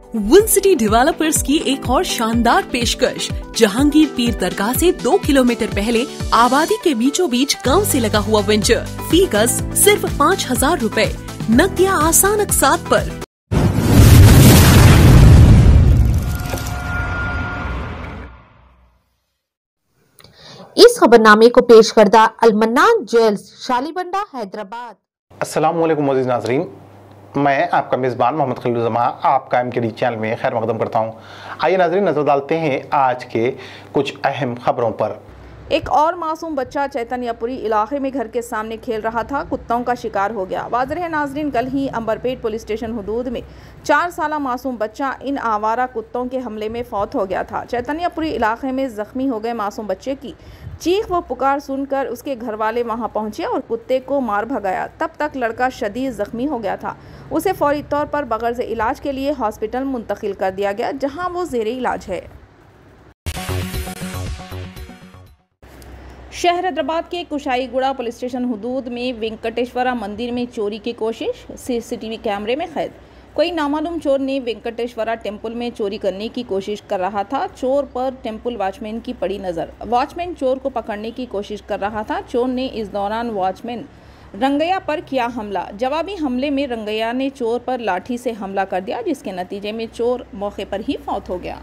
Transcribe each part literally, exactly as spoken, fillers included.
Win city developers की एक और शानदार पेशकश। जहांगीर पीर दरगाह से दो किलोमीटर पहले आबादी के बीचों बीच गांव से लगा हुआ वेंचर। फी गज सिर्फ पाँच हजार रूपए, नकदिया आसान अकसात पर। इस खबरनामे को पेश करदा अल-मन्नान ज्वेल्स, शालीबंडा, हैदराबाद। अस्सलाम वालेकुम मोअज़्ज़िज़ नाज़रीन, मैं आपका मेज़बान मोहम्मद खलील ज़मा आपका एम के डी चैनल में खैर मकदम करता हूँ। आइए नाज़रीन, नज़र डालते हैं आज के कुछ अहम खबरों पर। एक और मासूम बच्चा चैतन्यपुरी इलाके में घर के सामने खेल रहा था, कुत्तों का शिकार हो गया। वाज़ेह है नाज़रीन, कल ही अंबरपेट पुलिस स्टेशन हुदूद में चार साल मासूम बच्चा इन आवारा कुत्तों के हमले में फौत हो गया था। चैतन्यपुरी इलाके में जख्मी हो गए मासूम बच्चे की चीख व पुकार सुनकर उसके घर वाले वहाँ पहुँचे और कुत्ते को मार भगाया। तब तक लड़का शदीद जख्मी हो गया था। उसे फौरी तौर पर बगैर इलाज के लिए हॉस्पिटल मुंतकिल कर दिया गया, जहाँ वो जेर इलाज है। शहर हैदराबाद के कुशाईगुड़ा पुलिस स्टेशन हुदूद में वेंकटेश्वरा मंदिर में चोरी की कोशिश, सीसीटीवी कैमरे में कैद। कोई नामालूम चोर ने वेंकटेश्वरा टेम्पल में चोरी करने की कोशिश कर रहा था। चोर पर टेम्पल वॉचमैन की पड़ी नज़र। वॉचमैन चोर को पकड़ने की कोशिश कर रहा था। चोर ने इस दौरान वॉचमैन रंगैया पर किया हमला। जवाबी हमले में रंगैया ने चोर पर लाठी से हमला कर दिया, जिसके नतीजे में चोर मौके पर ही फौत हो गया।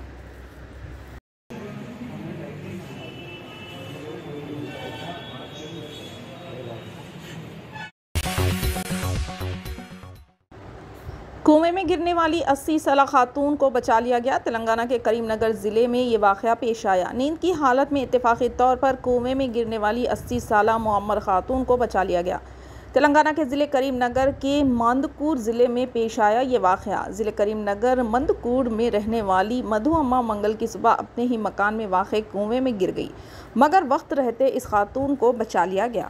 कुएं में गिरने वाली अस्सी साला खातून को बचा लिया गया। तेलंगाना के करीमनगर ज़िले में ये वाक़या पेश आया। नींद की हालत में इत्तेफाकी तौर पर कुएं में गिरने वाली अस्सी साला मुअम्मर खातून को बचा लिया गया। तेलंगाना के ज़िले करीमनगर के मंदकूर ज़िले में पेश आया ये वाक़या। ज़िले करीमनगर मंदकूर में रहने वाली मधु अम्मा मंगल की सुबह अपने ही मकान में वाक़े कुएं में गिर गई, मगर वक्त रहते इस खातून को बचा लिया गया।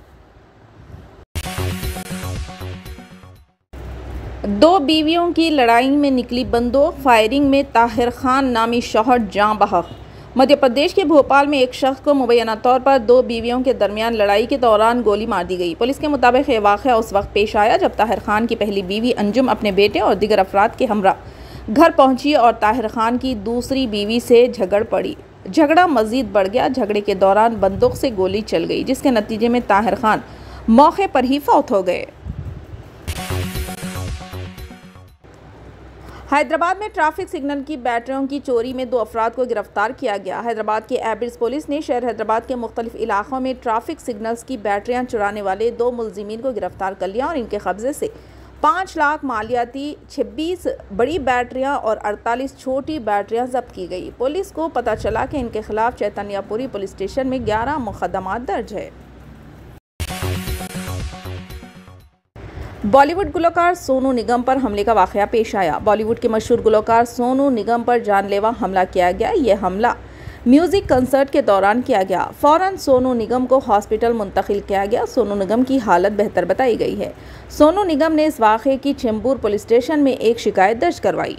दो बीवियों की लड़ाई में निकली बंदूक, फायरिंग में ताहिर खान नामी शौहर जाँ बहक। मध्य प्रदेश के भोपाल में एक शख्स को मुबैना तौर पर दो बीवियों के दरमियान लड़ाई के दौरान गोली मार दी गई। पुलिस के मुताबिक ये वाक़या उस वक्त पेश आया जब ताहिर खान की पहली बीवी अंजुम अपने बेटे और दीगर अफराद के हमरा घर पहुंची और ताहिर खान की दूसरी बीवी से झगड़ पड़ी। झगड़ा मज़ीद बढ़ गया। झगड़े के दौरान बंदूक से गोली चल गई, जिसके नतीजे में ताहिर खान मौके पर ही फौत हो गए। हैदराबाद में ट्रैफिक सिग्नल की बैटरियों की चोरी में दो अफराद को गिरफ्तार किया गया। हैदराबाद के एबिड्स पुलिस ने शहर हैदराबाद के मुख्तलिफ इलाकों में ट्रैफिक सिग्नल्स की बैटरियां चुराने वाले दो मुलजिमीन को गिरफ्तार कर लिया और इनके कब्जे से पाँच लाख मालियाती, छब्बीस बड़ी बैटरियां और अड़तालीस छोटी बैटरियां जब्त की गई। पुलिस को पता चला कि इनके खिलाफ चैतन्यपुरी पुलिस स्टेशन में ग्यारह मुकदमा दर्ज है। बॉलीवुड गुलकार सोनू निगम पर हमले का वाक़या पेश आया। बॉलीवुड के मशहूर गुलकार सोनू निगम पर जानलेवा हमला किया गया। यह हमला म्यूज़िक कंसर्ट के दौरान किया गया। फ़ौरन सोनू निगम को हॉस्पिटल मुंतकिल किया गया। सोनू निगम की हालत बेहतर बताई गई है। सोनू निगम ने इस वाक़े की चेंबूर पुलिस स्टेशन में एक शिकायत दर्ज करवाई।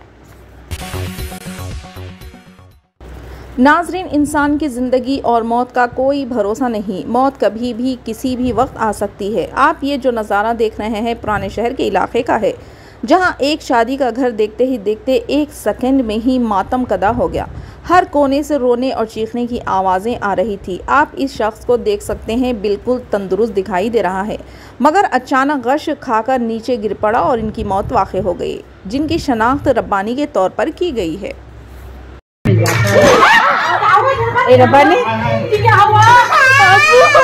नाजरीन, इंसान की ज़िंदगी और मौत का कोई भरोसा नहीं। मौत कभी भी किसी भी वक्त आ सकती है। आप ये जो नज़ारा देख रहे हैं पुराने शहर के इलाके का है, जहां एक शादी का घर देखते ही देखते एक सेकंड में ही मातम कदा हो गया। हर कोने से रोने और चीखने की आवाज़ें आ रही थी। आप इस शख्स को देख सकते हैं, बिल्कुल तंदुरुस्त दिखाई दे रहा है, मगर अचानक गश खाकर नीचे गिर पड़ा और इनकी मौत वाक़ हो गई, जिनकी शनाख्त रब्बानी के तौर पर की गई है। ए रब्बानी